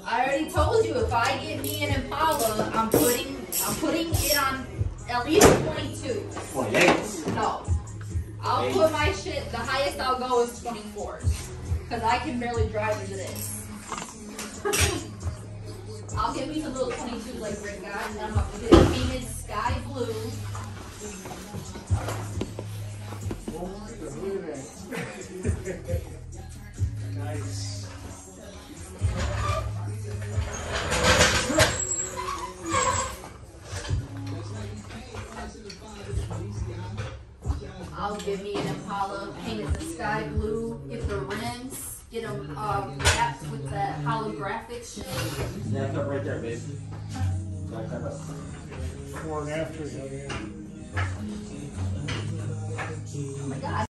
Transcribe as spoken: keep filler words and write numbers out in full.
I already told you, if I get me an Impala, I'm putting I'm putting it on at least twenty-two. twenty-eight? No. I'll Eight. put my shit, the highest I'll go is twenty-fours. Because I can barely drive into this. I'll give me some little twenty-twos like Rick got, and I'm going to get it painted sky blue. Nice. I'll give me an Impala, painted the sky blue, get the rims, get them uh, wrapped with that holographic shit. Snap up right there, babe. Snap up. Before and after, yeah. Oh my god.